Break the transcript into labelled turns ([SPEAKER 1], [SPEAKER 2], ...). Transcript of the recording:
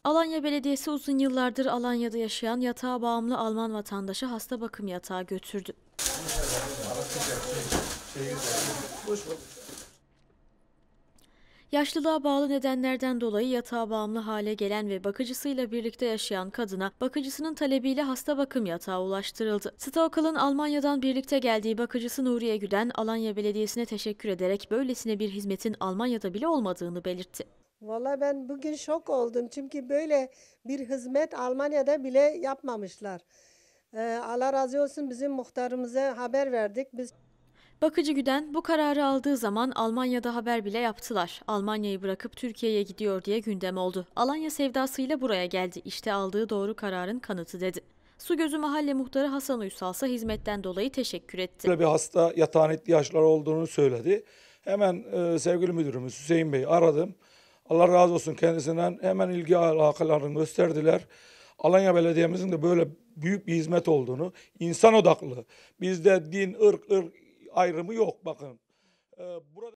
[SPEAKER 1] Alanya Belediyesi uzun yıllardır Alanya'da yaşayan yatağa bağımlı Alman vatandaşa hasta bakım yatağı götürdü. Yaşlılığa bağlı nedenlerden dolayı yatağa bağımlı hale gelen ve bakıcısıyla birlikte yaşayan kadına bakıcısının talebiyle hasta bakım yatağı ulaştırıldı. Stokel'ın Almanya'dan birlikte geldiği bakıcısı Nuriye Güden, Alanya Belediyesi'ne teşekkür ederek böylesine bir hizmetin Almanya'da bile olmadığını belirtti.
[SPEAKER 2] Vallahi ben bugün şok oldum çünkü böyle bir hizmet Almanya'da bile yapmamışlar. Allah razı olsun, bizim muhtarımıza haber verdik. Biz
[SPEAKER 1] Bakıcı Güden bu kararı aldığı zaman Almanya'da haber bile yaptılar. Almanya'yı bırakıp Türkiye'ye gidiyor diye gündem oldu. Alanya sevdasıyla buraya geldi. İşte aldığı doğru kararın kanıtı dedi. Sugözü Mahalle Muhtarı Hasan Uysal ise hizmetten dolayı teşekkür etti.
[SPEAKER 3] Böyle bir hasta yatağın ihtiyaçları olduğunu söyledi. Hemen sevgili müdürümüz Hüseyin Bey'i aradım. Allah razı olsun kendisinden, hemen ilgi alakalarını gösterdiler. Alanya Belediye'mizin de böyle büyük bir hizmet olduğunu, insan odaklı. Bizde din, ırk ayrımı yok bakın. Burada